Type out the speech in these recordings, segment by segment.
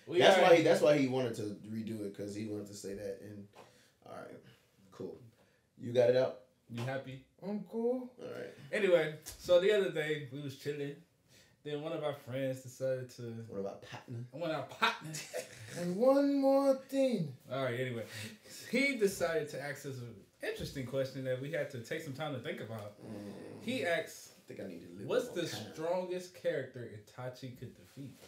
That's why he wanted to redo it, because he wanted to say that. And all right, cool. You got it out. You happy? I'm cool. All right. Anyway, so the other day we was chilling. Then one of our friends decided to. What about partner? One of our partners. And one more thing. All right. Anyway, he decided to ask us an interesting question that we had to take some time to think about. He asked, I think I need to live. "What's the strongest character Itachi could defeat?"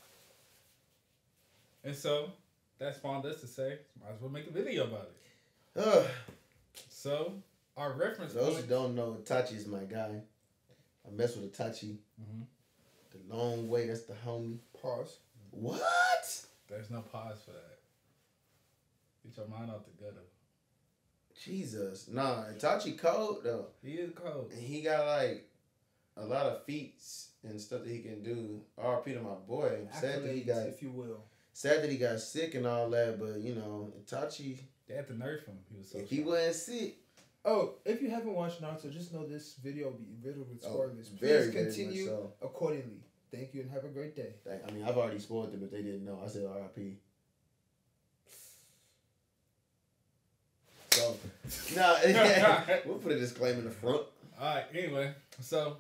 And so that spawned us to say, "Might as well make a video about it." So our reference. Those who don't know, Itachi is my guy. I mess with Itachi. Mm-hmm. The long way, that's the homie. Pause. What? There's no pause for that. Get your mind out the gutter. Jesus. Nah, Itachi cold though. He is cold. And he got like a lot of feats and stuff that he can do. RP to my boy. Sad that he got, if you will. Sad that he got sick and all that, but you know, Itachi. They had to nerf him. He was so If he wasn't sick. Oh, if you haven't watched Naruto, just know this video will be riddled with spoilers. Very, Please continue very much so. accordingly. Thank you and have a great day. I mean, I've already spoiled them if they didn't know. I said RP. So, we'll put a disclaimer in the front. Alright, anyway, so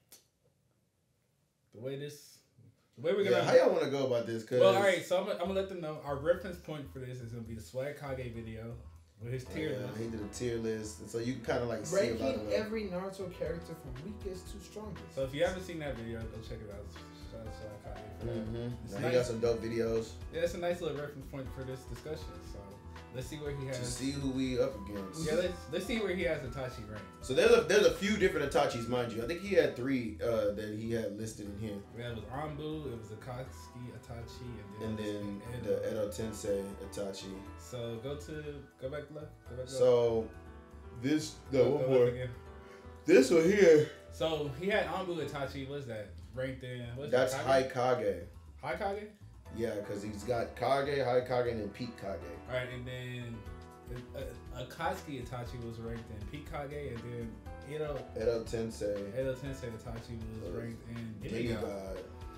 the way we're gonna how y'all want to go about this? Well, alright, so I'm gonna let them know our reference point for this is gonna be the Swag Kage video with his tier list. He did a tier list, and so you can kind of like ranking see about it. Every Naruto character from weakest to strongest. So if you haven't seen that video, go check it out. Shout out to Swag Kage for that. Now he got some dope videos. Yeah, it's a nice little reference point for this discussion. So let's see where he has. To see who we up against. Yeah, let's see where he has Itachi ranked. So there's a few different Itachis, mind you. I think he had 3 that he had listed in here. Yeah, it was Anbu, it was Akatsuki Itachi, and then the Edo Tensei Itachi. So go back left. Go back left. So this one more. Again. This one here. So he had Anbu Itachi. What's that? Ranked in. That's High Kage. High Kage. Yeah, because he's got Kage, High Kage, and then Peak Kage. All right, and then Akatsuki Itachi was ranked in Peak Kage, and then Edo Tensei Itachi was ranked in Demigod.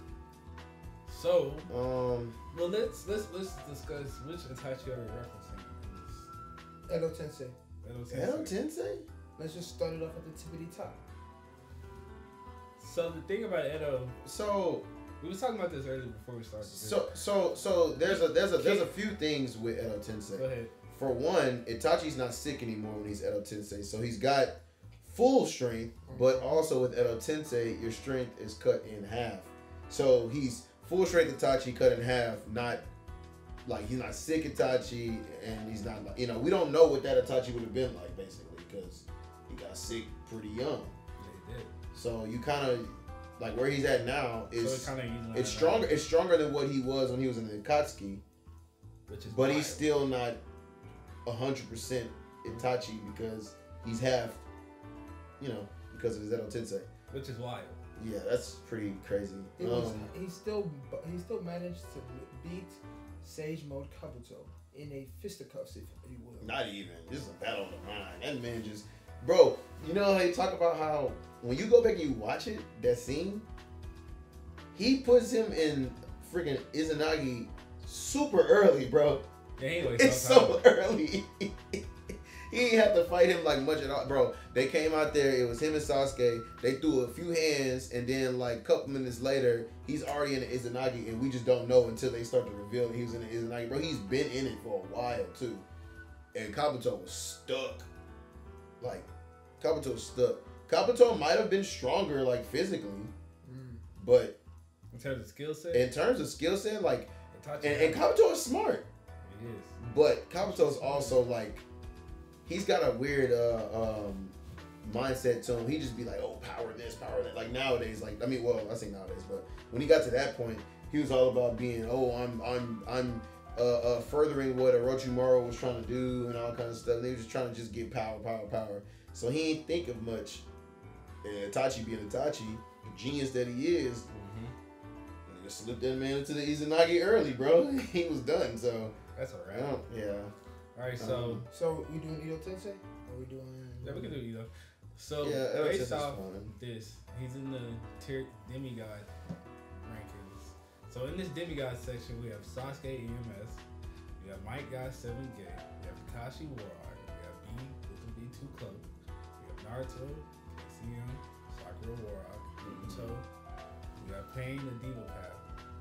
So, well, let's discuss which Itachi are we referencing. Edo Tensei. Edo Tensei? Let's just start it off at the tippity top. So the thing about Edo, we was talking about this earlier before we started. So there's a few things with Edo Tensei. Go ahead. For one, Itachi's not sick anymore when he's Edo Tensei, so he's got full strength. But also with Edo Tensei, your strength is cut in half. So he's full strength Itachi cut in half. Not like he's not sick Itachi, and he's not like, we don't know what that Itachi would have been like basically because he got sick pretty young. Yeah, he did. So you kind of like where he's at now is it's stronger. Out. It's stronger than what he was when he was in the Akatsuki, but wild. He's still not 100% Itachi because he's half, because of his Edo Tensei, which is wild. Yeah, that's pretty crazy. He still managed to beat Sage Mode Kabuto in a fisticuffs, if you will. Not even. This is a battle of the mind. That man just, bro. You know how you talk about how when you go back and you watch it, that scene, he puts him in freaking Izanagi super early, bro. Yeah, anyway, it's so early. He ain't have to fight him like much at all, bro. They came out there. It was him and Sasuke. They threw a few hands, and then like a couple minutes later, he's already in the Izanagi, and we just don't know until they start to reveal that he was in the Izanagi, bro. He's been in it for a while too, and Kabuto was stuck. Like Kabuto was stuck. Kabuto might have been stronger, like physically, but in terms of skill set, like, and Kabuto is smart. He is, but Kabuto is also like. He's got a weird mindset to him. He just be like, oh, power this, power that. Like nowadays, I say nowadays, but when he got to that point, he was all about being, I'm furthering what Orochimaru was trying to do and all kind of stuff. And they were just trying to just get power. So he ain't think of much. And Itachi being Itachi, the genius that he is, he just slipped that man into the Izanagi early, bro. He was done. So that's all right. Yeah. All right, so we doing Edo Tensei? Or we doing? Yeah, we can do Edo. So based off this, he's in the tier demigod rankings. So in this demigod section, we have Sasuke EMS, we have Might God 7Gay, we have Kakashi Warlock, we have B with the B2 Cloak, we have Naruto, KCM, Sakura Warlock, Obito, we have Pain the Diva Path,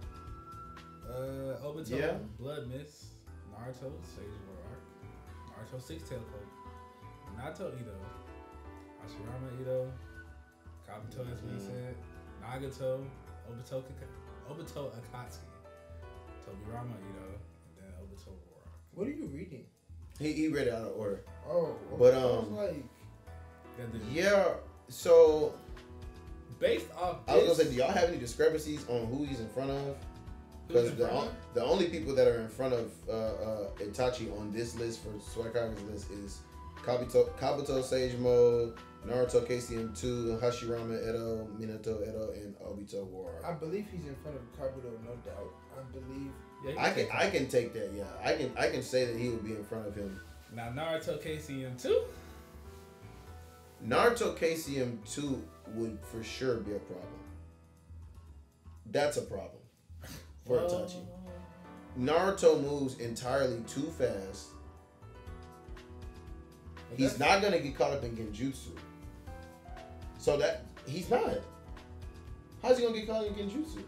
Obito, Blood Mist, Naruto, Sage Warlock, Naruto Six-Tail Cloak, Minato Ito, Hashirama Ito, Kabuto as we said, Nagato, Obito Akatsuki, Tobirama Ito, and then Obito Warlock. What are you reading? He read it out of order. Oh, but yeah. So based off, I was gonna say, do y'all have any discrepancies on who he's in front of? Because the only people that are in front of Itachi on this list for Suikora's list is Kabuto Sage Mode, Naruto KCM2, Hashirama Edo, Minato Edo, and Obito Warlock. I believe he's in front of Kabuto, no doubt. I believe. Yeah, I can take that. Yeah, I can say that he would be in front of him. Now Naruto KCM2. Naruto KCM2 would for sure be a problem. That's a problem for Itachi. Naruto moves entirely too fast. He's not gonna get caught up in Genjutsu. So that he's not. How's he gonna get caught in Genjutsu?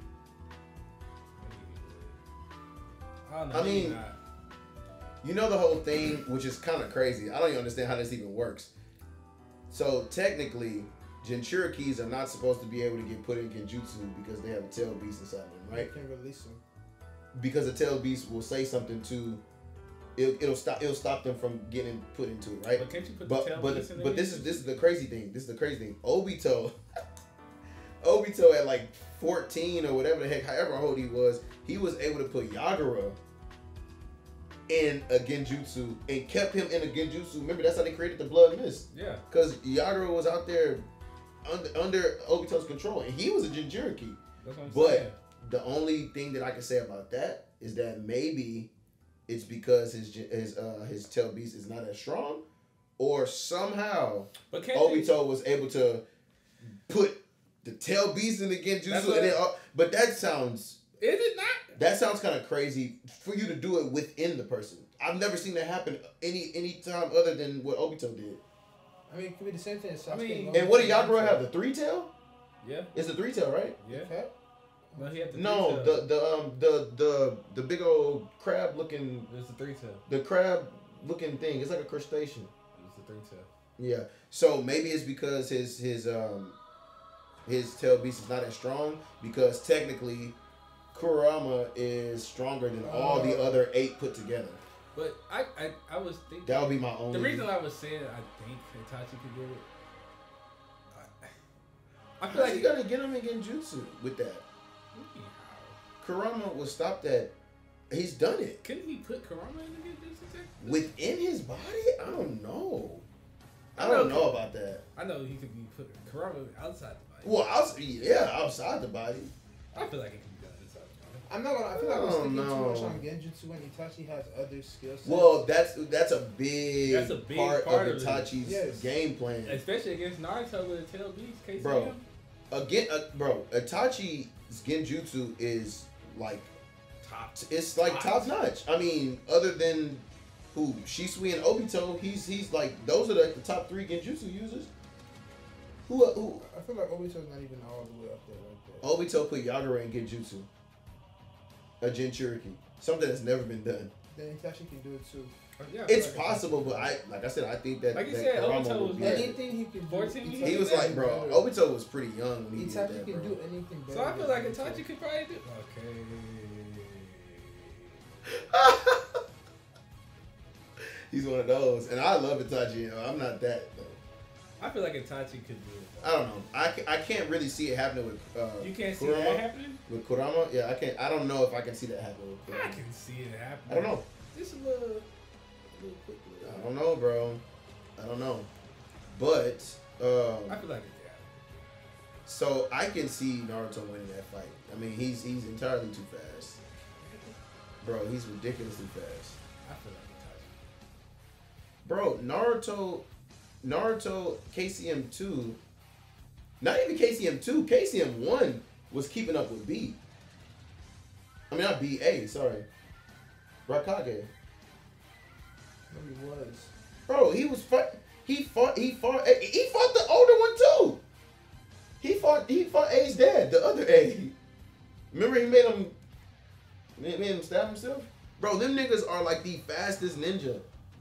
I mean, you know the whole thing, which is kind of crazy. I don't even understand how this even works. So technically, Jinchurikis are not supposed to be able to get put in Genjutsu because they have a tail beast inside them, right? You can release them. Because the tail beast will say something to. It'll stop them from getting put into it, right? But can't you put the tail beast in? But this is the crazy thing. Obito at like 14 or whatever the heck, however old he was able to put Yagura in a Genjutsu and kept him in a Genjutsu. Remember, that's how they created the Blood Mist. Yeah. Because Yagura was out there under Obito's control, and he was a Jinchuriki. That's what I'm saying. The only thing that I can say about that is that maybe it's because his tail beast is not as strong, or somehow Obito was able to put the tail beast in the Genjutsu, but that sounds. Is it not? That sounds kind of crazy for you to do it within the person. I've never seen that happen any time other than what Obito did. I mean, it could be the same thing as Sasuke. And what did Yagura have? The 3-tail? Yeah. It's the 3-tail, right? Yeah. Okay. No, he had the the big old crab looking. It's the 3-tail. The crab looking thing. It's like a crustacean. It's the 3-tail. Yeah. So maybe it's because his tail beast is not as strong, because technically Kurama is stronger than all the other 8 put together. But I was thinking that would be my only. The reason I was saying I think Itachi could get it. I feel like you gotta get him in Genjutsu with that. Kurama was stopped at. He's done it. Couldn't he put Kurama in the Genjutsu? Within his body? I don't know. I don't know about that. I know he could be put Kurama outside the body. Well, outside the body. I feel like it could be done inside the body. I'm not gonna. I feel like I'm sticking too much on Genjutsu when Itachi has other skill sets. Well, that's a big part of Itachi's game plan, especially against Naruto with a tail beast. KCM. Itachi's Genjutsu is like top. It's like top notch. I mean, other than who Shisui and Obito, he's like those are like the top 3 Genjutsu users. Who? I feel like Obito's not even all the way up there like that. Obito put Yagura in Genjutsu. A Jinchuriki. Something that's never been done. Then Itachi can do it too. Yeah, it's possible, but I said I think that. Like you said, Obito was anything he can do. 14 years. He was like, bro, Obito was pretty young when he did that, Itachi can do anything better. So I feel like Itachi could probably do. Okay. He's one of those, and I love Itachi. I'm not that though. I feel like Itachi could do it. I don't know. I can't really see it happening with. You can't see Kurama. that happening With Kurama? Yeah, I can't. I don't know if I can see that happening with Kurama. I can see it happening. I don't know. Just a little quick. I don't know, bro. I don't know. But I feel like it. Yeah. So I can see Naruto winning that fight. I mean, he's entirely too fast, bro. He's ridiculously fast. I feel like Bro, Naruto KCM2. Not even KCM2. KCM1 was keeping up with B. I mean, not B.A., sorry. Raikage. No, he was. Bro, he fought the older one too. He fought A's dad, the other A. Remember he made him stab himself? Bro, them niggas are like the fastest ninja.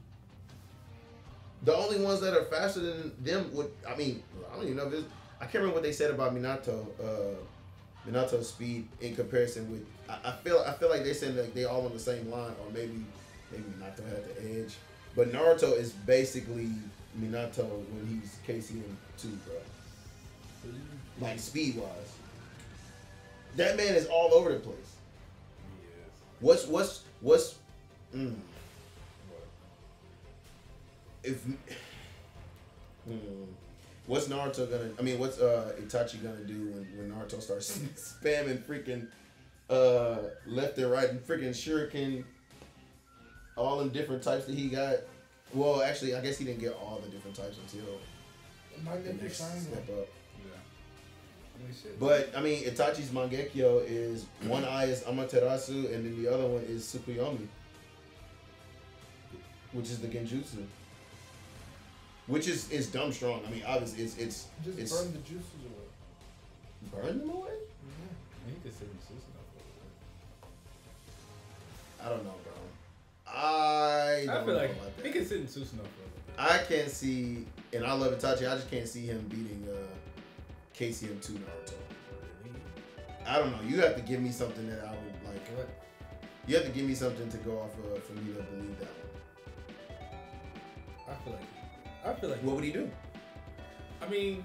The only ones that are faster than them I don't even know if it's, I can't remember what they said about Minato. Minato's speed in comparison with I feel like they said like they all on the same line, or maybe Minato had the edge. But Naruto is basically Minato when he's KCM 2, bro. Like speed wise. That man is all over the place. Yes. What's Naruto gonna? I mean, what's Itachi gonna do when Naruto starts spamming freaking left and right and freaking shuriken, all them different types that he got? Well, actually, I guess he didn't get all the different types until the next step up. But I mean, Itachi's Mangekyo is one eye is Amaterasu, and then the other one is Tsukuyomi, which is the Genjutsu. Which is dumb strong. I mean, obviously, it's burn the juices away. Burn them away? Yeah. He could sit in Susanoo. I don't know, bro. I feel like he can sit in Susanoo for a little bit. I can't see, and I love Itachi. I just can't see him beating KCM 2 Naruto. I don't know. You have to give me something that I would like. What? You have to give me something to go off of for me to believe that one. I feel like. What would he do? I mean,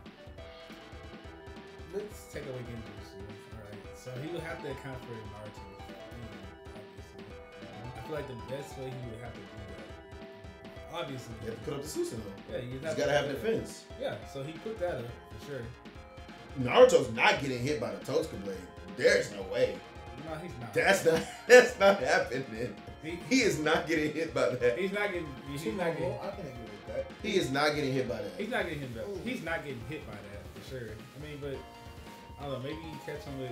let's take away Genjutsu. Alright, so he would have to account for Naruto. Obviously. I feel like the best way he would have to do that. Obviously. You have to put up the Susanoo. Yeah, he's got to have defense. Yeah, so he put that up for sure. Naruto's not getting hit by the Totsuka blade. There's no way. No, he's not. That's not happening. He is not getting hit by that. He's not getting. I can agree with that. He is not getting hit by that. He's not getting hit by that. He's not getting hit by that for sure. I mean, but I don't know. Maybe you catch him with.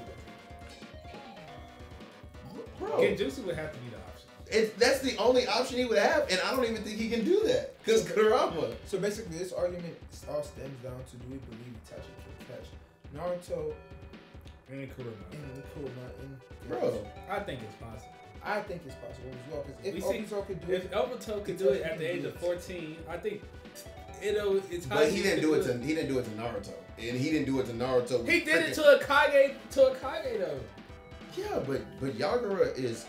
Bro, Genjutsu would have to be the option. That's the only option he would have, and I don't even think he can do that because Kurama. So basically, this argument all stems down to: do we believe Itachi can catch Naruto and Kurama? Bro, I think it's possible. I think it's possible as well, because if Obito could do it at the age of 14, I think it's. But he didn't do it to Naruto, and he didn't do it to Naruto. He did it to a Kage though. Yeah, but Yagura is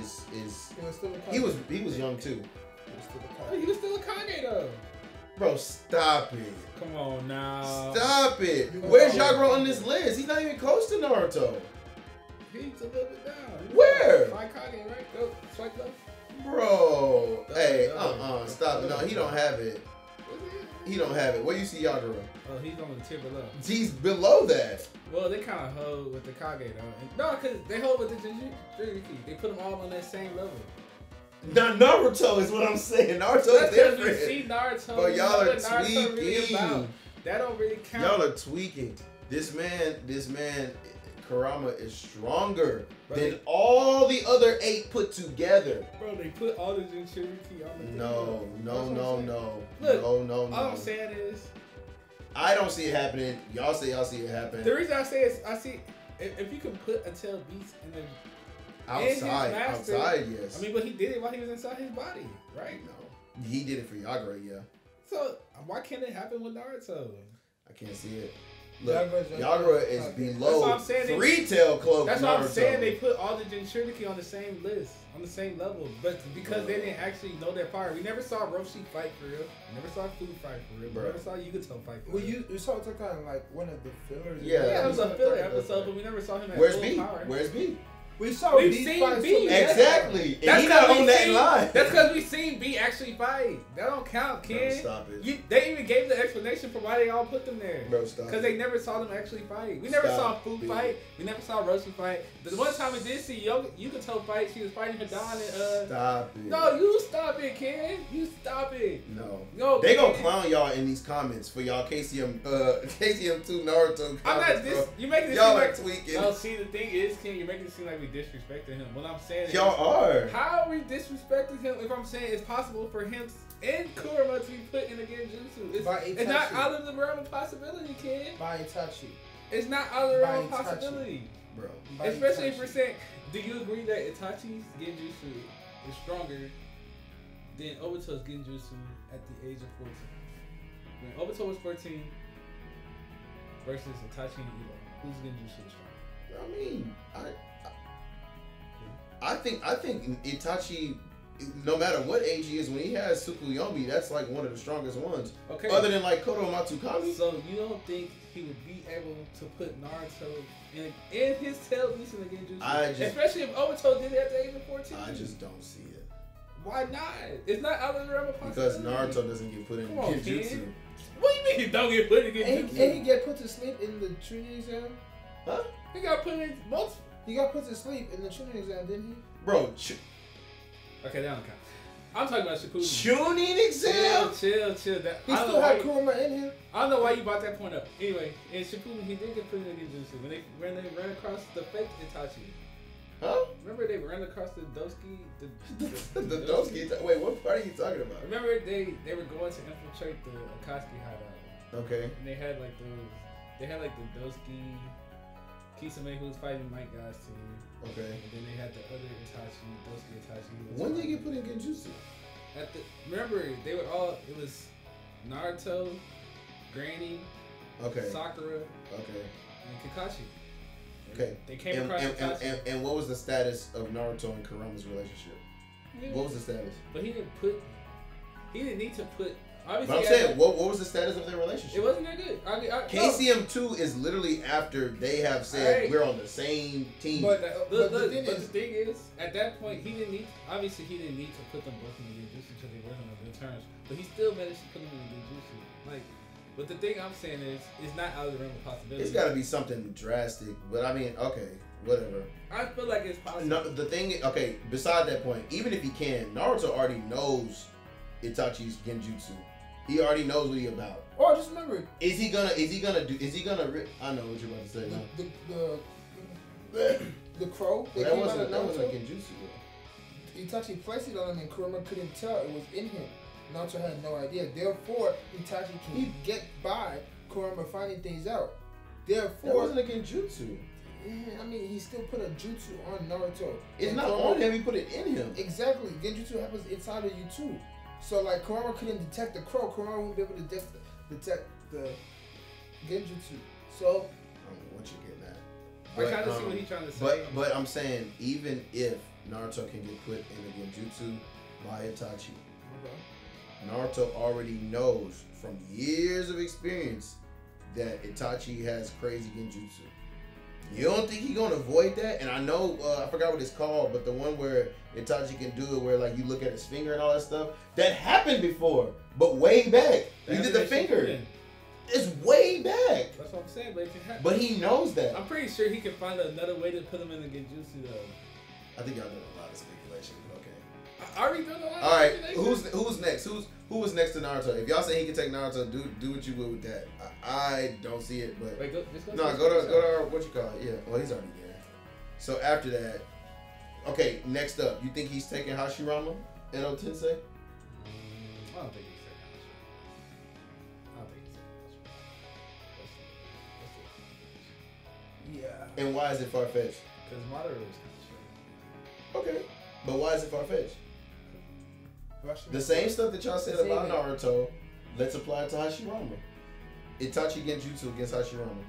he was young too. He was still a Kage though. Bro, stop it. Come on now. Stop it. Where's Yagura on this list? He's not even close to Naruto. He's a little bit down. Where? Like Kage, right? Go swipe left. Bro, hey, stop it. No, he don't have it. He don't have it. Where you see Yagura? Oh, he's on the tier below. He's below that. Well, they kind of hold with the Kage though. No, because they hold with the Jinchuriki. They put them all on that same level. Now Naruto is what I'm saying. Naruto's different. You see Naruto. But y'all are tweaking. Really that don't really count. Y'all are tweaking. This man, Kurama is stronger than all the other 8 put together. Bro, they put all the Jinchuriki on the No. Look, no. All I'm saying is, I don't see it happening. Y'all say y'all see it happen. The reason I say is, I see if you can put Until Beast in the outside, yes. I mean, but he did it while he was inside his body, right? No, he did it for Yagura, yeah. So why can't it happen with Naruto? I can't see it. Look, Yagura is below 3-tail cloak. That's Naruto. what I'm saying. They put all the Jinchuriki on the same list, on the same level, but because they didn't actually know their power. We never saw Roshi fight for real. We never saw Fu fight for real. We never saw Yugato fight for real. You saw it kind of like one of the fillers. Yeah, it was a filler episode, but we never saw him at Where's full B? power. Where's B? We've seen B. Exactly. And he's not on that line. That's because we seen B actually fight. That don't count, kid. Bro, stop it. They even gave the explanation for why they all put them there. Bro, stop. Because they never saw them actually fight. We never saw Fu fight. We never saw Roshi fight. The one time we did see Yugato fight, she was fighting Hidan and Stop it. No, you stop it, kid. You stop it. No. They gonna clown y'all in these comments for y'all KCM 2 Naruto comments. I'm not this. You making it y'all seem like tweaking. No, see the thing is, Ken, you're making it seem like we disrespecting him. What I'm saying is, y'all are. How are we disrespecting him if I'm saying it's possible for him and Kurama to be put in a Genjutsu? It's not out of the realm of possibility, kid. By Itachi. It's not out of the realm of possibility. Bro. Especially if we're saying, do you agree that Itachi's Genjutsu is stronger than Obito's Genjutsu at the age of 14? When Obito was 14 versus Itachi and Ilo, whose Genjutsu is stronger? I mean, I think Itachi, no matter what age he is, when he has Tsukuyomi, that's like one of the strongest ones. Okay. Other than like Kodo Matsukami. So you don't think he would be able to put Naruto in his tail beast in the Genjutsu? Especially if Obito did it at the age of 14. I just don't see it. Why not? It's not out of the realm of possibility. Because Naruto doesn't get put in Genjutsu. Kid. What do you mean he don't get put in Genjutsu? And he get put to sleep in the Trinity exam? Huh? He got put in multiple. He got put to sleep in the Trinity exam, didn't he? Bro, okay, that don't count. I'm talking about Shippuden. Chunin exam? Chill. He still had Kurama in him. I don't know why you brought that point up. Anyway, in Shippuden, he did get put in Genjutsu when they ran across the fake Itachi. Huh? Remember they ran across the Dosuke? The Dosuke? Wait, what part are you talking about? Remember they were going to infiltrate the Akatsuki hideout. Okay. And they had like the Dosuke Kisame who was fighting Might Guy's team. Okay. And then they had the other Itachi, Dosuke Itachi. When did they get put in Genjutsu? Remember, they were all, it was Naruto, Granny, okay, Sakura, okay, and Kakashi. Okay. They came across Itachi. And what was the status of Naruto and Kurama's relationship? Yeah. What was the status? But he didn't need to put. Obviously, but I'm saying, what was the status of their relationship? It wasn't that good. KCM 2 is literally after they have said we're on the same team. But the thing is, at that point, he didn't need to put them both in the Genjutsu because they weren't on good terms. But he still managed to put them in the Genjutsu. Like, but the thing I'm saying is, it's not out of the realm of possibility. It's got to be something drastic. But I mean, okay, whatever. I feel like it's possible. No, the thing, okay. Beside that point, even if he can, Naruto already knows Itachi's Genjutsu. He already knows what he about. Oh, just remember. Is he gonna? I know what you're about to say now. The crow. That wasn't Genjutsu. Itachi placed it on him, and Kurama couldn't tell it was in him. Naruto had no idea. Therefore, Itachi can get by Kurama finding things out. Therefore, that wasn't a Genjutsu. I mean, he still put a jutsu on Naruto. It's not on him. He put it in him. Exactly. Genjutsu happens inside of you too. So like Kurama couldn't detect the crow. Kurama wouldn't be able to detect the Genjutsu. So I don't know what you're getting at. I kind of see what he's trying to say. But I'm saying even if Naruto can get put in the Genjutsu by Itachi, Naruto already knows from years of experience that Itachi has crazy Genjutsu. You don't think he's gonna avoid that? And I know I forgot what it's called, but the one where Itachi can do it, where like you look at his finger and all that stuff, that happened before, but way back. He did the finger. It's way back. That's what I'm saying, but it can happen. But he knows that. I'm pretty sure he can find another way to put him in the Genjutsu though. I think y'all doing a lot of speculation, but okay. Are we doing a lot? All right, who's next? Who was next to Naruto? If y'all say he can take Naruto, do what you will with that. I don't see it, but wait, go to our, what you call it? Yeah, well he's already there. So after that, okay, next up, you think he's taking Hashirama, Edo Tensei? I don't think he's taking Hashirama. Yeah. And why is it far fetched? Because Madara is kind of okay, but why is it far fetched? The same stuff that y'all said about Naruto, let's apply it to Hashirama. Itachi Genjutsu against Hashirama.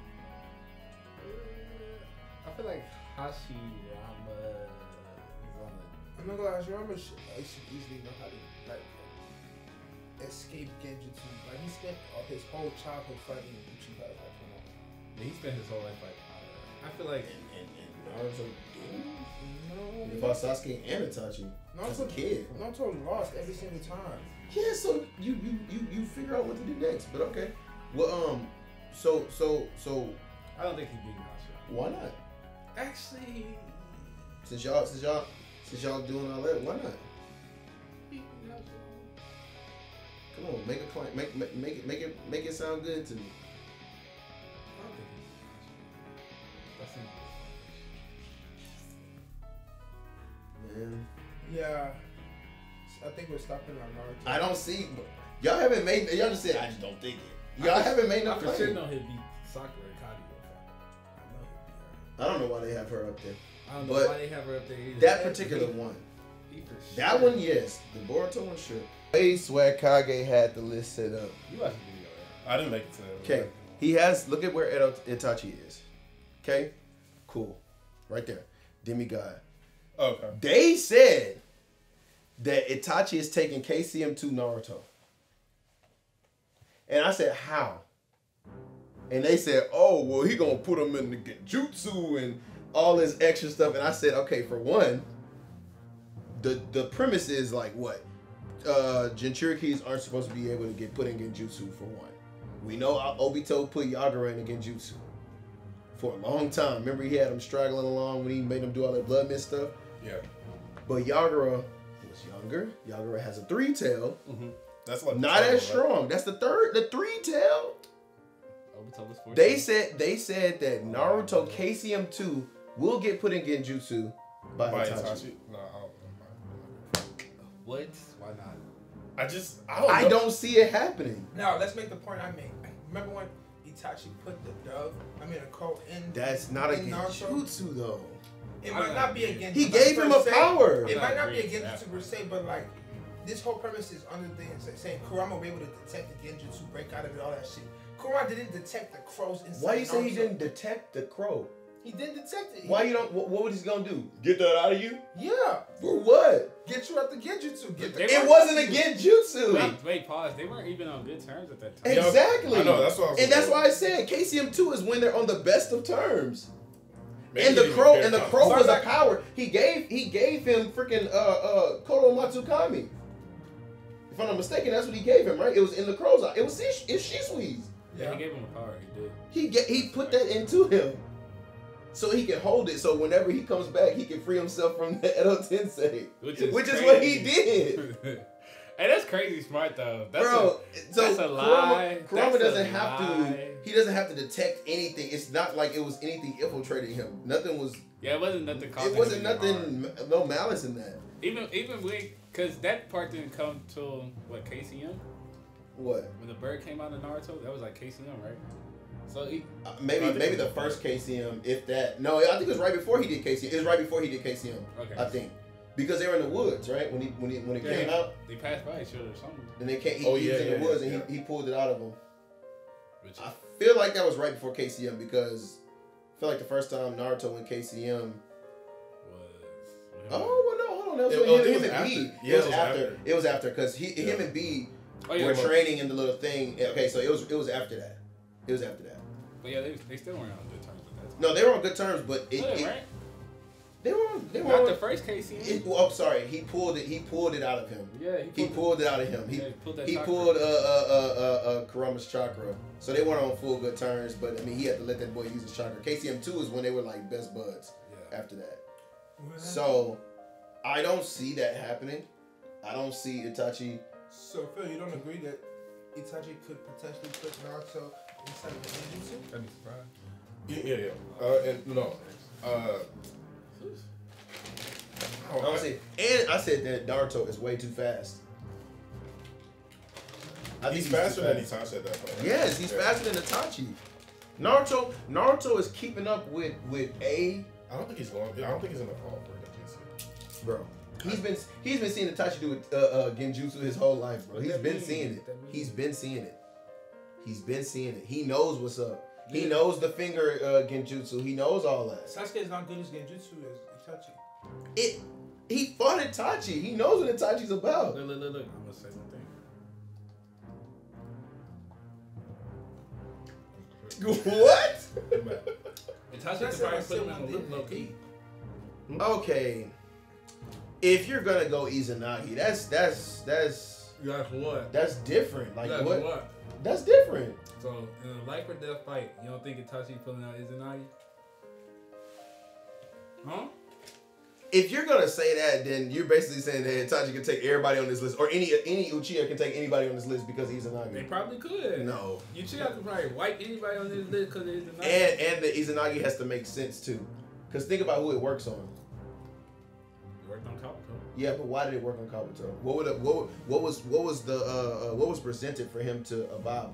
I feel like Hashirama is on the... I'm not gonna lie, Hashirama should easily know how to like escape Genjutsu. Like he spent his whole childhood fighting Uchiha. Yeah, he spent his whole life fighting Madara. I feel like and Naruto didn't. No. He fought Sasuke and Itachi as a kid. Naruto lost every single time. Yeah, so you figure out what to do next. But okay. Well, so I don't think he beat Hashirama. Why not? Actually, since y'all doing all that, why not? Come on, make a claim, make it sound good to me. I don't think he beat Hashirama. Yeah. I think we're stopping on Naruto. I don't see. Y'all haven't made. Y'all just said. I just don't think it. Y'all haven't made no claim. I sure know he'd beat Sakura Kage. I don't know why they have her up there. I don't know why they have her up there either. That particular one. That one, yes. The Boruto one, sure. Hey, Swag Kage had the list set up. You watched the video, right? I didn't make it to that. Okay. He has. Look at where Itachi is. Okay. Cool. Right there. Demigod. Okay. They said that Itachi is taking KCM to Naruto. And I said, how? And they said, oh, well, he gonna put him in the Genjutsu and all this extra stuff. And I said, okay, for one, the premise is like what? Jinchurikis aren't supposed to be able to get put in Genjutsu for one. We know Obito put Yagura in the Genjutsu for a long time. Remember he had him straggling along when he made him do all that blood mist stuff? Yeah. But Yagura was younger. Yagura has a 3-tail. Mm-hmm. That's like not as strong. That's the 3-tail. They said that Naruto KCM2 will get put in Genjutsu by Itachi. No, what? Why not? I don't see it happening. Now let's make the point I made. Remember when Itachi put a crow in? That's not a Genjutsu though. It might not be a Genjutsu. He gave him a power. It might not be a Genjutsu per se, but like this whole premise is under the saying Kurama will be able to detect the Genjutsu, break out of it, all that shit. Kurama didn't detect the crows inside. Why you say he didn't detect the crow? He didn't detect it. Why you don't? What was he gonna do? Get that out of you? Yeah. For what? Get you out the Genjutsu. It wasn't a Genjutsu. Wait, pause. They weren't even on good terms at that time. Exactly. I know, that's what I was and that's why I said KCM2 is when they're on the best of terms. Maybe and the crow was a power. He gave him freaking Kodo Matsukami. If I'm not mistaken, that's what he gave him, right? It was in the crow's eye. It's Shisui's. Yeah, he gave him a power. He did. He put that into him, so he can hold it. So whenever he comes back, he can free himself from the Edo Tensei, which is what he did. Hey, that's crazy smart though. That's a lie. Kurama doesn't have to. He doesn't have to detect anything. It's not like it was anything infiltrating him. Nothing was. Yeah, it wasn't nothing. It wasn't nothing. No malice in that. Even because that part didn't come till what, KCM? What? When the bird came out of Naruto, that was like KCM, right? So maybe the first KCM, if that. No, I think it was right before he did KCM. It was right before he did KCM. Okay. I think. Because they were in the woods, right? When it came out, they passed by each other or something. And they came. He was in the woods, and he pulled it out of them. I feel like that was right before KCM because I feel like the first time Naruto went KCM was. Oh well, no, hold on. That was him and B. Yeah, it was after because him and B were training in the little thing. Okay, so it was after that. It was after that. But yeah, they still weren't on good terms at that time. No, they were on good terms, but right? They were not the first KCM. I'm sorry. He pulled it out of him. Yeah, he pulled it out of him. He pulled Kurama's chakra. So they weren't on full good terms. But I mean, he had to let that boy use his chakra. KCM2 is when they were like best buds. Yeah. After that. So I don't see that happening. I don't see Itachi. So Phil, you don't agree that Itachi could potentially put Naruto inside of the Genjutsu? I'd be surprised. Yeah. And no. And I said that Naruto is way too fast. He's faster than Itachi at that point. Right? Yes, he's faster than Itachi. Naruto is keeping up with A. I don't think he's in the fall for Genjutsu. Bro, he's been seeing Itachi do Genjutsu his whole life, bro. He's been seeing it. He knows what's up. He knows the finger Genjutsu. He knows all that. Sasuke is not good as Genjutsu as Itachi. He fought Itachi. He knows what Itachi's about. Look. I'm gonna say something. What? Itachi could probably put him in a low key. Okay. If you're gonna go Izanagi, that's what? That's different. Like what? That's different. So in a life or death fight, you don't think Itachi pulling out Izanagi? Huh? If you're gonna say that, then you're basically saying that Itachi can take everybody on this list, or any Uchiha can take anybody on this list because he's Izanagi. They probably could. No. Uchiha could probably wipe anybody on this list because of Izanagi. And the Izanagi has to make sense too, because think about who it works on. worked on Kabuto. Yeah, but why did it work on Kabuto? What was presented for him to abide by?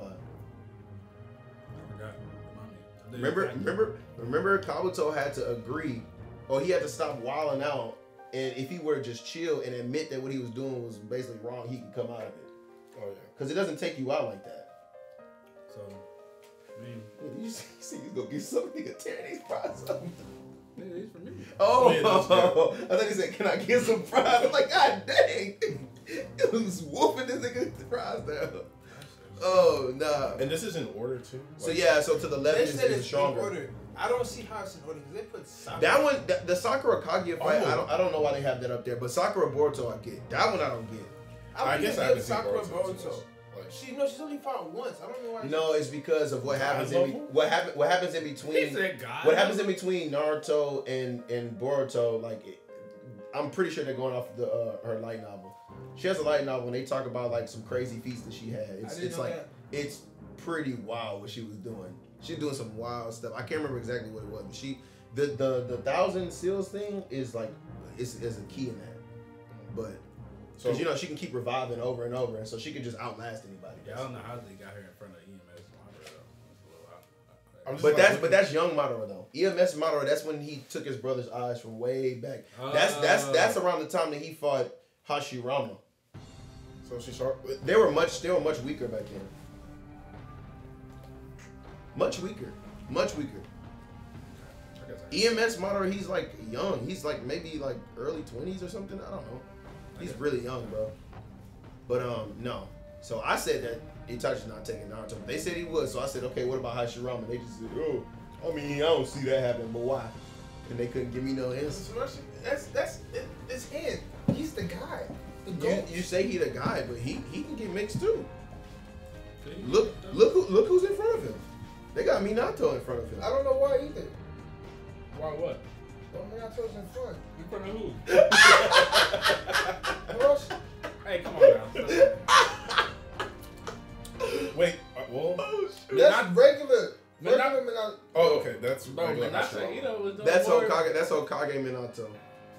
I forgot. Remember, Kabuto had to agree, or he had to stop wilding out, and if he were to just chill and admit that what he was doing was basically wrong, he could come out of it. Oh yeah. Because it doesn't take you out like that. So, I mean, you see, you gonna get something to tear these fries up. Nigga, these for me. Oh, I thought he said, "Can I get some fries?" I'm like, God dang, it was whooping this nigga fries down. Oh nah. And this is in order too. So yeah, so to the left is stronger. Order. I don't see how it's in order because they put Sakura. That one, the Sakura Kaguya fight, I don't know why they have that up there, but Sakura Boruto I get. That one I don't get. I guess I haven't seen Sakura Boruto. She's only fought once. I don't know why. No, it's because of what happens what happens in between. What happens in between Naruto and Boruto? Like, I'm pretty sure they're going off the her light novel. She has a light novel, and they talk about like some crazy feats that she had. It's pretty wild what she was doing. She's doing some wild stuff. I can't remember exactly what it was, but the 1,000 seals thing is like is a key in that. But because she can keep reviving over and over, and so she can just outlast anybody. Yeah, I don't know how they got her in front of EMS Madara. But that's young Madara though. EMS Madara, that's when he took his brother's eyes from way back. That's around the time that he fought Hashirama. So she's sharp. They were much weaker back then. Much weaker. EMS Madara, he's like young. He's like maybe like early 20s or something. I don't know. He's really young, bro. But no. So I said that Itachi's not taking Naruto. But they said he would. So I said, okay, what about Hashirama? They just said, oh, I mean, I don't see that happening, but why? And they couldn't give me no answer. It's him. He's the guy. You say he the guy, but he can get mixed too. Look who's in front of him. They got Minato in front of him. I don't know why either. Why what? Well, Minato's in front. In front of who? Who else? Hey, come on now. Wait, well, that's regular. Oh, okay, that's regular. That's Hokage Minato.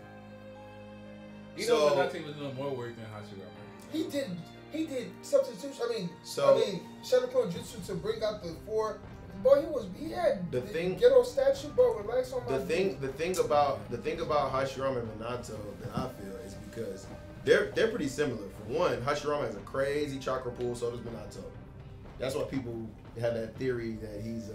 You know Minato was doing more work than Hashirama. He did substitution. I mean, Shadow Jutsu to bring out the 4. Boy, he had the ghetto statue, bro. Relax on my. The thing about Hashirama and Minato that I feel is because they're pretty similar. For one, Hashirama has a crazy chakra pool, so does Minato. That's why people have that theory that he's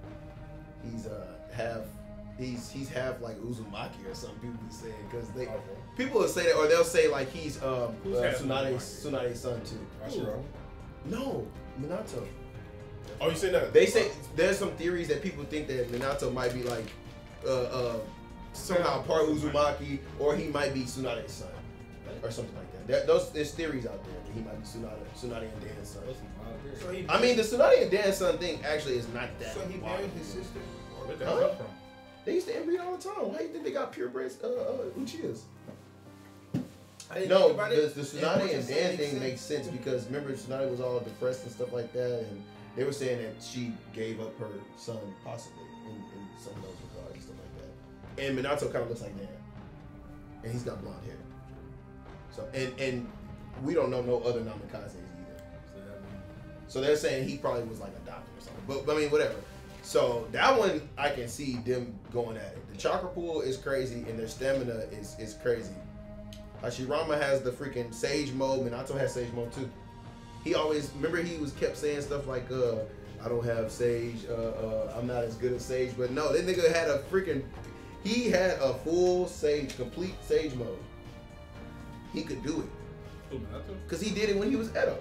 half like Uzumaki or something. People be saying because people will say that, or they'll say like he's Tsunade's son too. Hashirama? No, Minato. Oh, you say that? They say there's some theories that people think that Minato might be like somehow part Uzumaki, or he might be Tsunade's son, or something like that. There's theories out there that he might be Tsunade and Dan's son. I mean, the Tsunade and Dan's son thing actually is not that. So he married his sister? Where'd that come from? They used to inbreed all the time. Why do you think they got purebreds Uchihas? The Tsunade and Dan thing makes sense because remember Tsunade was all depressed and stuff like that, and they were saying that she gave up her son possibly in some of those regards and stuff like that. And Minato kind of looks like Dan, and he's got blonde hair. So and we don't know no other Namikazes either. So they're saying he probably was like adopted or something. But I mean, whatever. So that one I can see them going at it. The chakra pool is crazy, and their stamina is crazy. Hashirama has the freaking Sage Mode. Minato has Sage Mode too. He always kept saying stuff like, I don't have Sage, I'm not as good as Sage. But no, that nigga had he had a full Sage, complete Sage Mode. He could do it. Because he did it when he was Edo.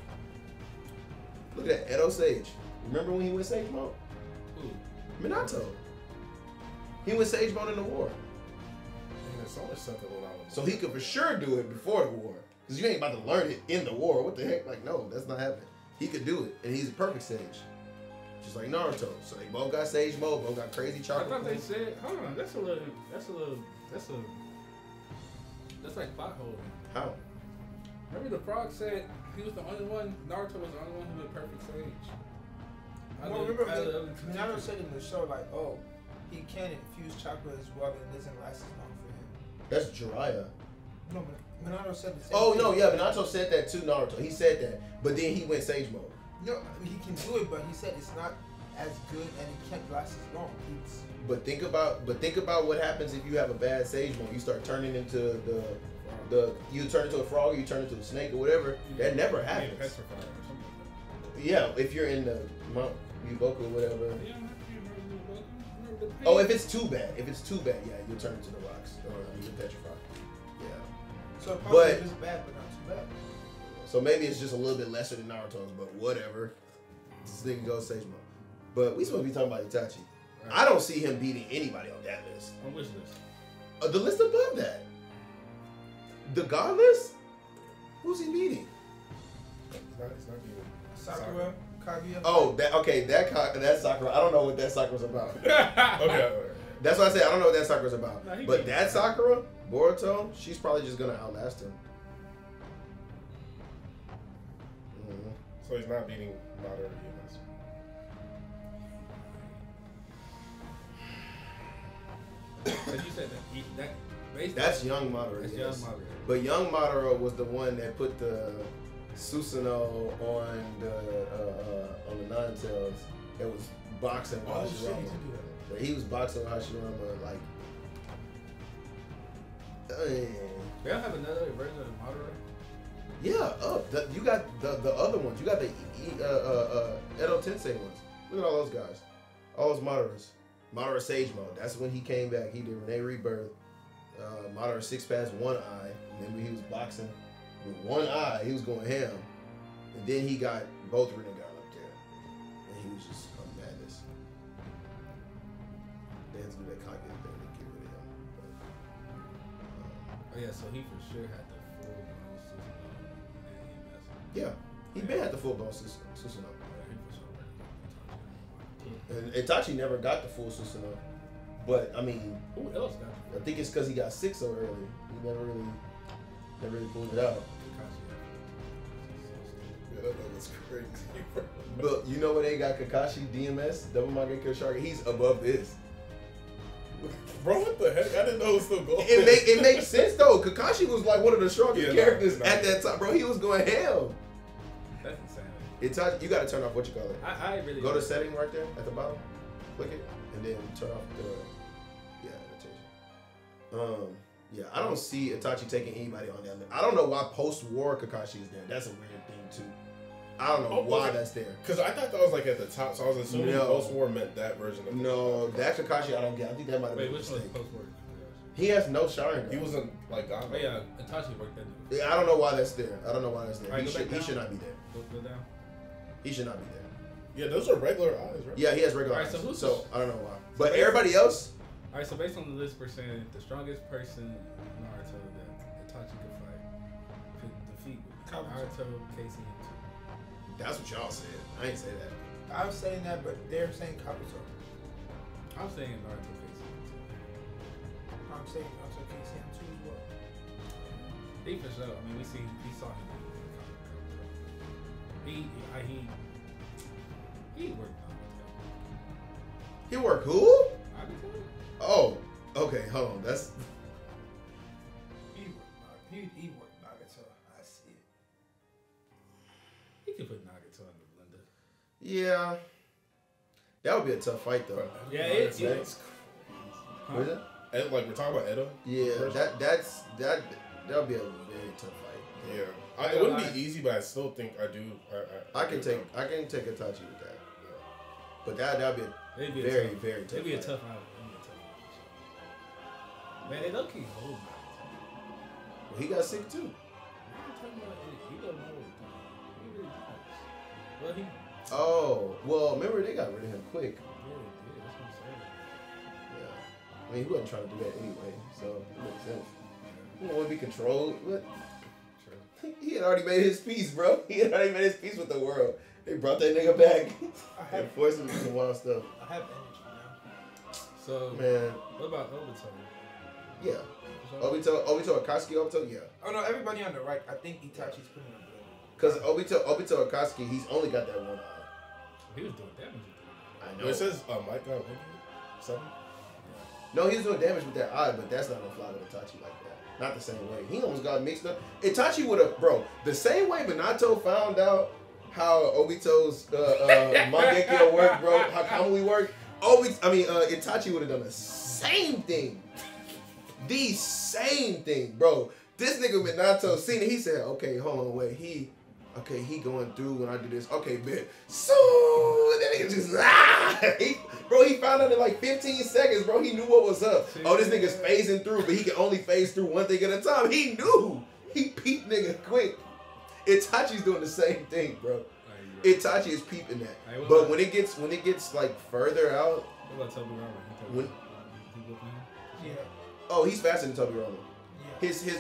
Look at that, Edo Sage. Remember when he went Sage Mode? Minato. He went Sage Mode in the war. There's so much stuff that went on. So he could for sure do it before the war. Because you ain't about to learn it in the war. What the heck? Like, no, that's not happening. He could do it. And he's a perfect Sage. Just like Naruto. So they both got Sage Mode, both got crazy chakra. I thought they said, hold on, that's like plot hole. How? Remember the frog said he was the only one, Naruto was the only one who had perfect Sage. Well, remember, Minato said in the show, like, oh, he can infuse chakra as well, and it doesn't last as long for him. That's Jiraiya. No, Minato said the same Oh, thing. no, yeah, Minato said that to Naruto. He said that. But then he went Sage mode. No, he can do it, but he said it's not as good and it can't last as long. But think about what happens if you have a bad Sage mode. You start turning into you turn into a frog, or you turn into a snake or whatever. That never happens. Yeah, if you're in the Mount Yuboku or whatever. Oh, if it's too bad, yeah, you'll turn into the rocks or you'll petrify. Yeah. So probably just bad, but not too bad. So maybe it's just a little bit lesser than Naruto's, but whatever. This nigga goes Sage mode. But we supposed to be talking about Itachi. Right. I don't see him beating anybody on that list. On which list? The list above that. The God list? Who's he beating? It's not beating Sakura, Kaguya. Oh, that Sakura. I don't know what that Sakura's about. Okay. That's what I said. I don't know what that Sakura's about. No, but that Sakura, Boruto, she's probably just gonna outlast him. Mm-hmm. So he's not beating Madara or EMS. As you said that's young Madara. That's yes. young Madara. But young Madara was the one that put the Susanoo on the Nine Tails. It was boxing with Hashirama. He was boxing with Hashirama like. They don't have another version of Madara. Yeah, you got the other ones. You got the Edo Tensei ones. Look at all those guys. All those Madaras. Madara Sage Mode. That's when he came back. He did Renee Rebirth. Madara 6 Pass, one eye. Remember he was boxing with one eye. He was going ham. And then he got both Rinnegan up there. And he was just on madness. They had to do that Kage thing to get rid of him. Oh yeah, so he for sure had the full Susanoo and EMS. Yeah, he been had the full blown Susanoo. And Itachi never got the full Susanoo. But I mean, who else got it? I think it's because he got sick so early. He never really pulled it out. Yeah, that was crazy. But you know what they got Kakashi DMS, Double Mangekyo Sharingan? He's above this. Bro, what the heck? I didn't know it was still going. It makes sense though. Kakashi was like one of the strongest characters at that time, bro. He was going ham. That's insane. Itachi, you gotta turn off what you call it. I really go to setting right there at the bottom, click it, and then turn off the annotation. Yeah, I don't see Itachi taking anybody on that list. I don't know why post-war Kakashi is there. That's a weird thing too. I don't know why that's there. Because I thought that was like at the top, so I was assuming post-war meant that version of that Kakashi I don't get. I think that might have been a mistake. Which one was post-war? He has no Sharingan. He wasn't like God. Oh yeah, Itachi worked that. Yeah, I don't know why that's there. Right, he should not be there. Go down. He should not be there. Yeah, those are regular eyes, right? Yeah, he has regular eyes. So I don't know why. But everybody else. All right, so based on the list percent, the strongest person in Naruto that Itachi could fight could defeat Naruto, Casey, and two. That's what y'all said. I ain't say that. I'm saying that, but they're saying Kabuto. I'm saying Naruto, Casey, and two. I'm saying Naruto, Casey, and two as well. He for sure. I mean, we saw him. He worked Naruto. He worked who? Naruto? Oh, okay. Hold on. That's. He worked Nagato. I see it. He could put Nagato in the blender. Yeah. That would be a tough fight though. Yeah, it's what is it? And, like we're talking about Edo. Yeah, that'll be a very tough fight. Yeah, it wouldn't be easy, but I still think I do. I can take Itachi with that. Yeah. But that'll be a very tough. It'd be a tough fight. Man, they don't keep holding. Well, he got sick too. I'm talking about he don't know. He really does. Well, Oh, well, remember they got rid of him quick. Yeah, they did. That's what I'm saying. Yeah. I mean, he wasn't trying to do that anyway, so it makes sense. He don't want to be controlled. What? He had already made his peace, bro. He had already made his peace with the world. They brought that nigga back and forced him to do some wild stuff. I have energy now. So, man, what about Obito? Yeah. Obito Akatsuki, yeah. Oh no, everybody on the right. I think Itachi's putting him blue. Because Obito Akatsuki, he's only got that one eye. He was doing damage. I know. It says Mike got 7. No, he was doing damage with that eye, but that's not gonna fly with Itachi like that. Not the same way. He almost got mixed up. Itachi would have, bro, the same way Minato found out how Obito's Mangekyo worked, bro, how Kamui worked, Itachi would have done the same thing. The same thing, bro. This nigga Minato seen it, he said, okay, hold on, wait, he going through when I do this. Okay, man. So that nigga just he found out in like 15 seconds, bro. He knew what was up. Oh, this nigga's phasing through, but he can only phase through one thing at a time. He knew. He peeped nigga quick. Itachi's doing the same thing, bro. Itachi is peeping that. But when it gets like further out. What about Tobirama? Oh, he's faster than Tobirama. Yeah.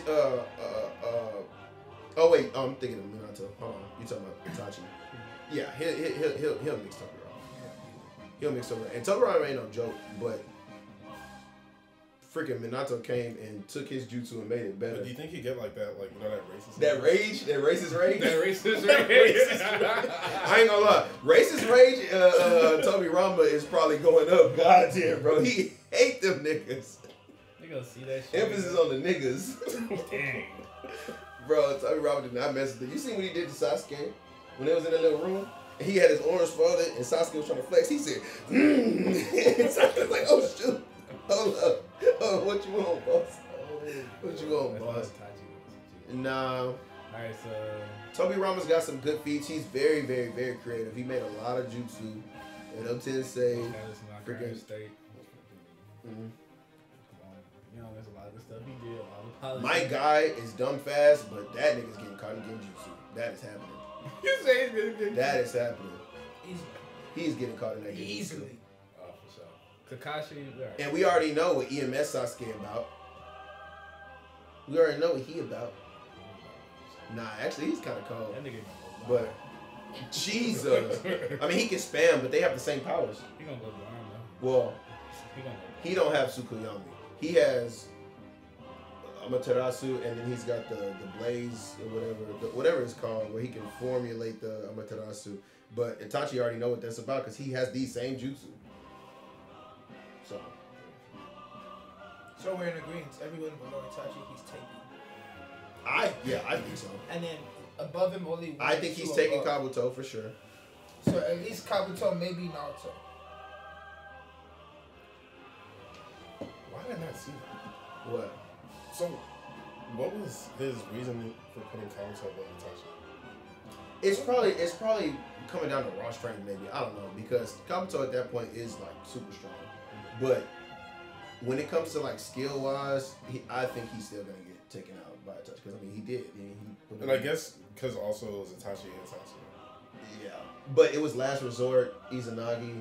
Oh wait, I'm thinking of Minato. Hold on, you talking about Itachi? Yeah, he'll mix Tobirama. He'll mix Tobirama, and Tobirama ain't no joke. But freaking Minato came and took his jutsu and made it better. But do you think he get like that? Like, you know, that racist? That rage, that racist rage. That racist rage. I ain't gonna lie, racist rage. Tobirama is probably going up. Goddamn, bro, he hate them niggas. They gonna see that shit. Emphasis on the niggas. Dang. Bro, Tobirama did not mess with it. You seen what he did to Sasuke when they was in that little room? And he had his arms folded and Sasuke was trying to flex. He said, and Sasuke was like, oh shoot. Hold up. What you want, boss? What you want, boss? Nah. Alright, so Tobirama's got some good feats. He's very, very, very creative. He made a lot of jutsu. And Tensei. Freaking state. Mm-hmm. You know, there's a lot of stuff he did. My guy is dumb fast, but that nigga's getting caught in genjutsu. That is happening. You say he's getting genjutsu? That is happening. He's getting caught in that genjutsu. Easily. Oh, for sure. Kakashi. Right. And we already know what EMS Sasuke about. We already know what he about. Nah, actually, he's kind of cold. That nigga. But Jesus, I mean, he can spam, but they have the same powers. He gonna go blind though. Well, he don't have Tsukuyomi. He has Amaterasu, and then he's got the blaze or whatever it's called, where he can formulate the Amaterasu. But Itachi already know what that's about because he has these same jutsu. So we're in agreement. Everyone below Itachi, he's taking. I think so. And then above him, only one. I think he's taking Kabuto for sure. So at least Kabuto, maybe Naruto. Why did I not see that? What? So, what was his reason for putting Kabuto above Itachi? It's probably coming down to raw strength, maybe. I don't know, because Kabuto at that point is like super strong. But when it comes to like skill wise, I think he's still gonna get taken out by Itachi. Because I mean, he did. And I guess because also it was Itachi and Sasuke. Yeah, but it was last resort Izanagi.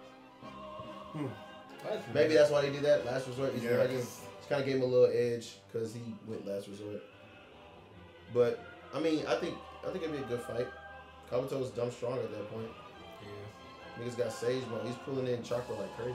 Maybe that's why they did that. Last resort Izanagi. Yeah, just kind of gave him a little edge because he went last resort. But I mean, I think it'd be a good fight. Kabuto was dumb strong at that point. Yeah. Niggas got Sage Mode. He's pulling in chakra like crazy.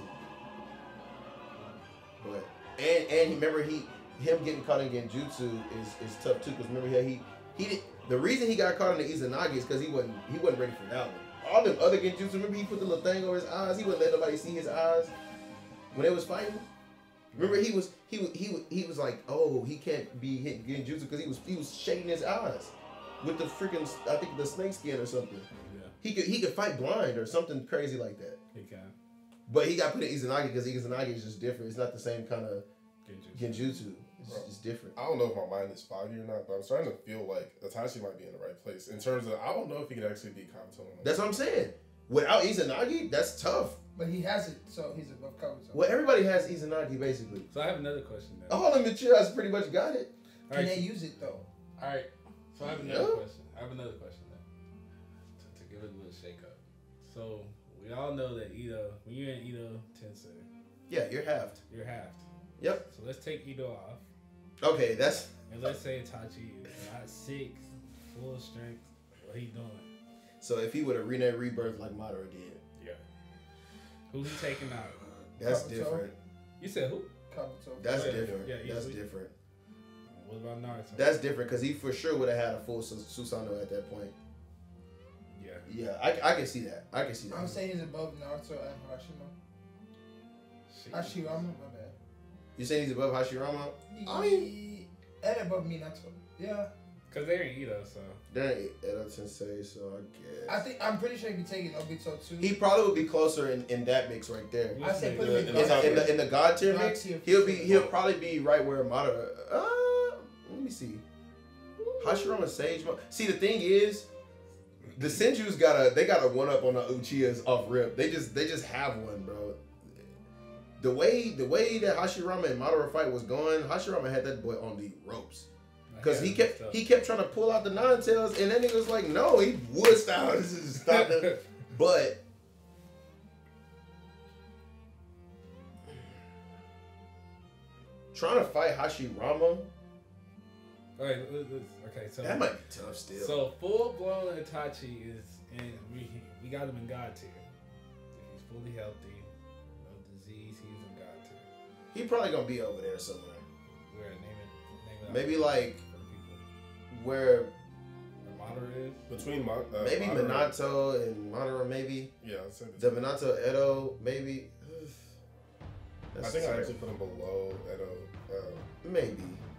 But and remember him getting caught in Genjutsu is tough too. Because remember he did the reason he got caught in the Izanagi is because he wasn't ready for that one. All them other Genjutsu, remember he put the little thing over his eyes. He wouldn't let nobody see his eyes when they was fighting. Remember he was like, oh, he can't be hit Genjutsu because he was shading his eyes with the freaking, I think the snake skin or something. Yeah. He could fight blind or something crazy like that. He can. But he got put in Izanagi because Izanagi is just different. It's not the same kind of Genjutsu. It's just different. I don't know if my mind is foggy or not, but I'm starting to feel like Itachi might be in the right place in terms of, I don't know if he can actually beat Kabuto. That's what I'm saying. Without Izanagi, that's tough. But he has it, so he's above Kabuto. Well, everybody has Izanagi basically. So I have another question now. All of them Machirai's pretty much got it. Can they use it though? Alright. So I have another question. To give it a little shake up. So we all know that Ito, when you're in Ito Tensei. Yeah, you're halved. Yep. So let's take Ito off. Okay, that's. And let's say Itachi is not sick, full strength. What he doing? So if he would have rebirth like Madara did. Yeah. Who he taking out? That's Kabuto. different. You said who? Kabuto. That's different. Yeah, that's different. What about Naruto? That's different because he for sure would have had a full Susanoo at that point. Yeah. Yeah, I can see that. I'm saying he's above Naruto and Hashirama. Hashirama, my bad. You saying he's above Hashirama? I mean, and above Minato. Yeah. Cause they're in Edo, so they're in Edo Tensei, so I guess. I'm pretty sure he'd be taking Obito too. He probably would be closer in that mix right there. I say put him in the God tier mix. He'll probably be right where Madara. Let me see. Hashirama Sage. See, the thing is, the Senju's they got a one up on the Uchihas off rip. They just have one, bro. The way that Hashirama and Madara fight was going, Hashirama had that boy on the ropes. Because he kept trying to pull out the nine tails, and that nigga was like, no, he would style. This is stop him. But trying to fight Hashirama. Okay, so that might be tough still. So full blown Itachi is in. We got him in God tier. He's fully healthy, no disease. He's in God tier. He probably gonna be over there somewhere. Where name it maybe like where Madara is between maybe Minato and Madara, maybe. Yeah, the Minato Edo, maybe. I think I actually put him below Edo. Maybe.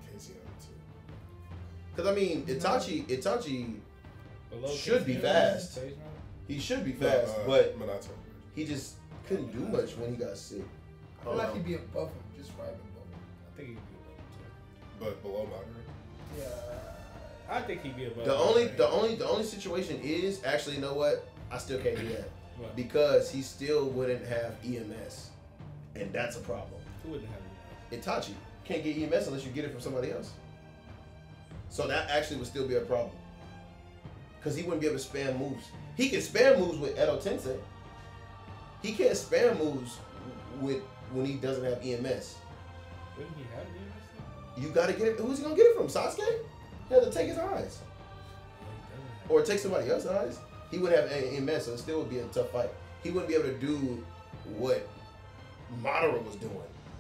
Because I mean, Itachi should be fast. He should be fast, but Minato. He just couldn't do much when he got sick. I feel like he'd be above him, just right above him. I think he'd be above him too. But below Madara? Yeah. I think he'd be above. The only situation is actually, you know what? I still can't do that because he still wouldn't have EMS, and that's a problem. Who wouldn't have EMS? Itachi can't get EMS unless you get it from somebody else. So that actually would still be a problem because he wouldn't be able to spam moves. He can spam moves with Edo Tensei. He can't spam moves with when he doesn't have EMS. Wouldn't he have EMS? You gotta get it. Who's he gonna get it from? Sasuke? He had to take his eyes. Or take somebody else's eyes. He would have EMS, so it still would be a tough fight. He wouldn't be able to do what Madara was doing.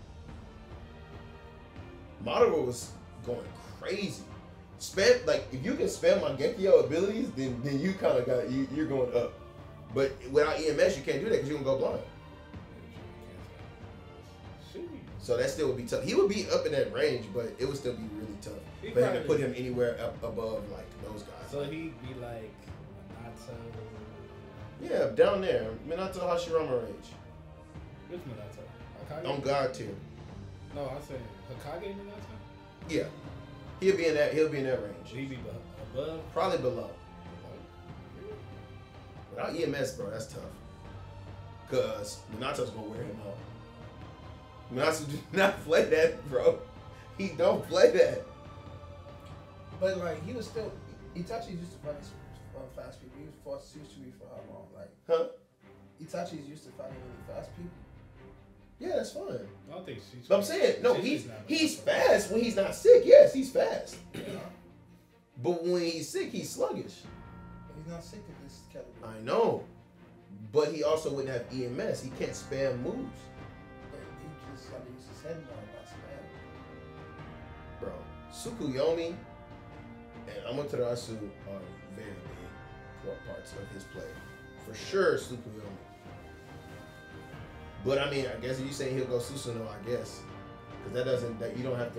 Madara was going crazy. Spam, like, if you can spam Mangekyo abilities, then you kind of got, you're going up. But without EMS, you can't do that because you're going to go blind. So that still would be tough. He would be up in that range, but it would still be really tough. For him to put him anywhere up above, like, those guys. So he'd be like Minato. Yeah, down there. Minato Hashirama range. Which Minato? Hokage? On God tier. No, I'm saying Hokage Minato? Yeah. He'll be in that range. He'd be above? Probably below. Without EMS, bro, that's tough. Cause Minato's gonna wear him out. Minato do not play that, bro. He don't play that. But like he was still Itachi used to fight fast people. He fought Susui for how long? Like Itachi's used to fighting really fast people. Yeah, that's fine. I don't think she's. But I'm saying, no, he's fast when he's not sick. Yes, he's fast. Yeah. But when he's sick, he's sluggish. He's not sick at this category. I know. But he also wouldn't have EMS. He can't spam moves. But he just used his head more about spam. Bro, Tsukuyomi and Amaterasu are very big parts of his play. For sure, Tsukuyomi. But I mean, I guess if you say he'll go Susanoo, I guess, because you don't have to.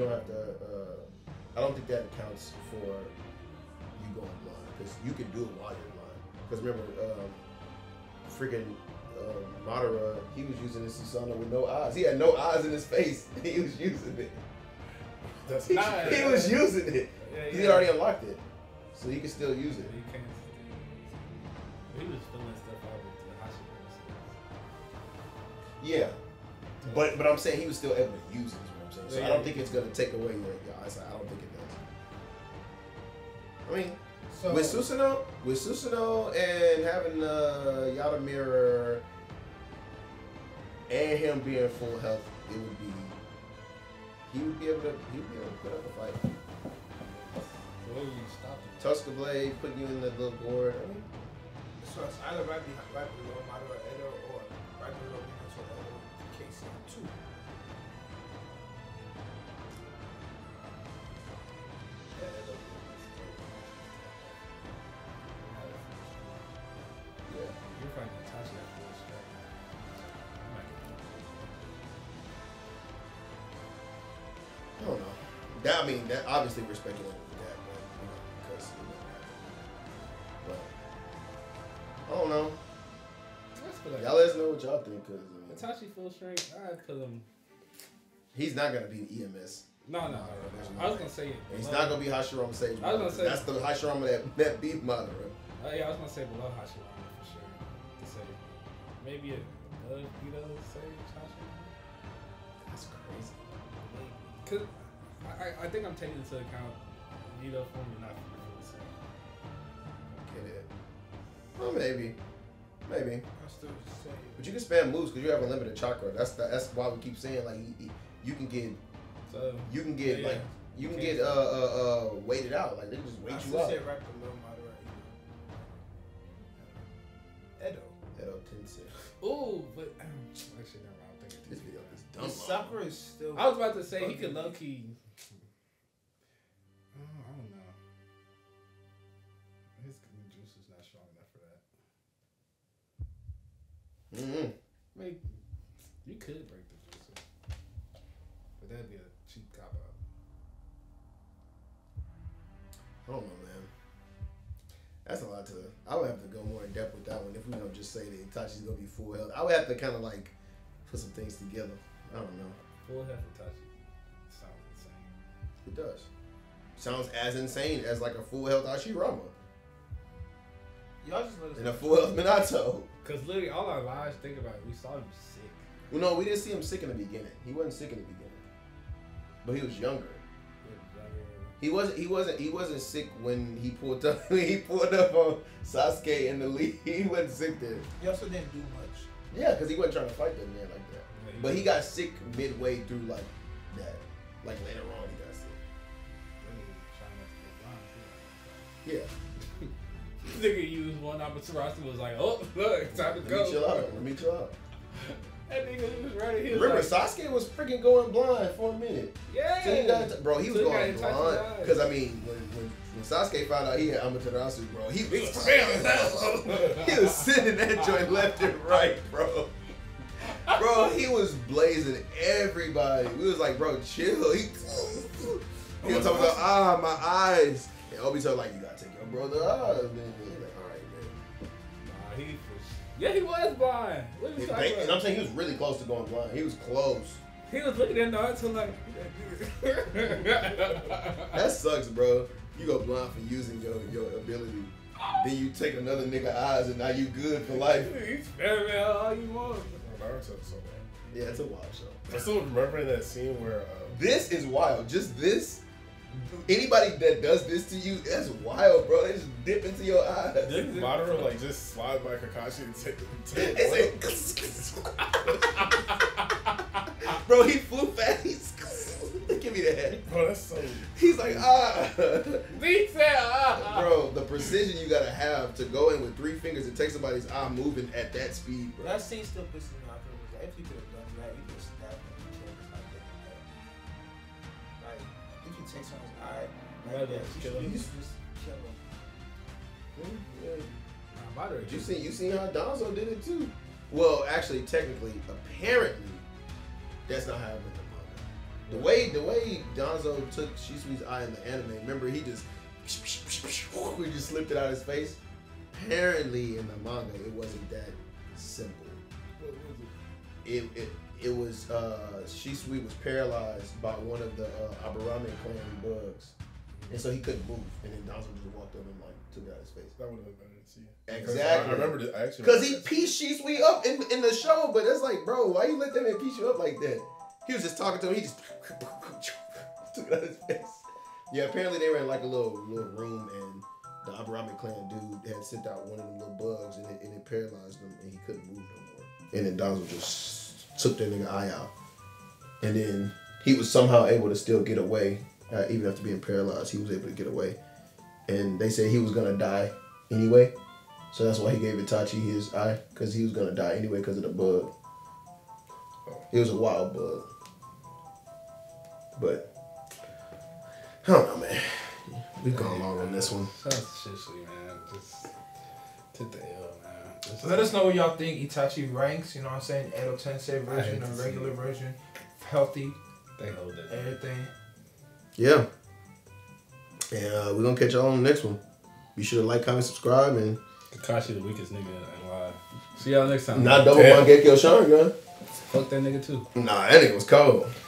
I don't think that accounts for you going blind, because you can do it while you're blind. Because remember, freaking Madara, he was using his Susanoo with no eyes. He had no eyes in his face. He was using it. That's nice. He was using it. Yeah. He already unlocked it, so he can still use it. He was filling stuff out with the Hashirama. Yeah, but I'm saying he was still able to use it. Is what I'm saying. So yeah, I don't think it's gonna take away your eyesight. I don't think it does. I mean, so, with Susanoo and having Yada Mirror and him being full health, he would be able to put up a fight. So you stop it. Tusker Blade putting you in the little board. I mean, so it's either right below Madara Edo or right below Minato Edo Casey 2. Yeah. You're fighting Itachi at full strength. That I mean, that obviously we're speculating with that, because but I don't know. Y'all let us know what y'all think, cause Itachi full strength. I'd put him. He's not gonna be EMS. No. I was gonna say it. He's not gonna be Hashirama Sage. I was gonna say that's the Hashirama that beat Madara. Yeah, I was gonna say below Hashirama for sure. To say maybe above Sage Hashirama. That's crazy. Cause I think I'm taking into account Nito form and not for Get it? Well, maybe. I still say. But you can spam moves because you have a limited chakra. That's why we keep saying like you can get waited out. Like they can just wait you out. Right below Madara. Edo Tensei. Ooh, but actually never mind. I'm thinking this video is dumb. Sakura is still. I was about to say he could low key. I don't know. His juice is not strong enough for that. Mm-hmm. I mean, you could break the juice, but that'd be a cheap cop out. I don't know, man. That's a lot to. I would have to go more in depth with that one if we don't just say that Itachi's gonna be full health. I would have to kind of like put some things together. I don't know. Full health Itachi sounds insane. It does. Sounds as insane as like a full health Hashirama. Y'all just let us and a full health Minato. Cause literally all our lives, think about it, we saw him sick. Well, no, we didn't see him sick in the beginning. He wasn't sick in the beginning, but he was younger. He wasn't sick when he pulled up. When he pulled up on Sasuke in the lead, he wasn't sick then. He also didn't do much. Yeah, because he wasn't trying to fight that man like that. Yeah, but he got sick midway through like that. Like later on, he got sick. Yeah. Nigga used one Amaterasu was like, oh look, time to go. Let me chill out. That nigga was ready. Remember, like, Sasuke was freaking going blind for a minute. Yeah. So he was going blind. Because I mean, when Sasuke found out he had Amaterasu, bro, he was sending that joint left and right, bro. Bro, he was blazing everybody. We was like, bro, chill. He was talking about my eyes. And Obito like, you gotta take your brother eyes, man. Yeah, he was blind. What are you talking about? And I'm saying he was really close to going blind. He was close. He was looking at Naruto like. That sucks, bro. You go blind for using your ability. Then you take another nigga eyes and now you good for life. You spam out all you want. Naruto's so bad. Yeah, it's a wild show. I still remember that scene where. This is wild. Just this. Anybody that does this to you, that's wild, bro. They just dip into your eyes. Didn't Madara like just slide by Kakashi and take Bro, he flew fast. Give me that. Bro, that's so. He's like, Bro, the precision you gotta have to go in with 3 fingers and take somebody's eye moving at that speed, bro. That scene still pisses me off. If you could have done that, you could have stabbed him. If you take someone's eye, like that, you just kill him. You seen how Danzo did it too? Well, actually, technically, apparently, that's not how it went in the manga. The way Danzo took Shisui's eye in the anime, remember he just slipped it out of his face. Apparently, in the manga, it wasn't that simple. What was it? It was Shisui was paralyzed by one of the Aburame clan bugs, and so he couldn't move. And then Danzo just walked up and like took it out of his face. That would have been better to see. Exactly. I remember it actually. Because he pieced Shisui up in the show, but it's like, bro, why you let that man piece you up like that? He was just talking to him. He just took it out of his face. Yeah, apparently they were in like a little room, and the Aburame clan dude had sent out one of them little bugs, and it paralyzed him, and he couldn't move no more. And then Danzo just took that nigga eye out, and then he was somehow able to still get away, even after being paralyzed. He was able to get away, and they said he was gonna die anyway, so that's why he gave Itachi his eye, because he was gonna die anyway because of the bug. It was a wild bug, but I don't know, man. We've gone long on this one. Sounds shitty, man. Just take the L, man. Let us know what y'all think Itachi ranks, you know what I'm saying? Edo Tensei version or regular version. Healthy. They hold it. Everything. Yeah. And we're going to catch y'all on the next one. Be sure to like, comment, subscribe, and... Kakashi the weakest nigga in live. See y'all next time. Not double Mangekyo Sharingan. Fuck that nigga too. Nah, that nigga was cold.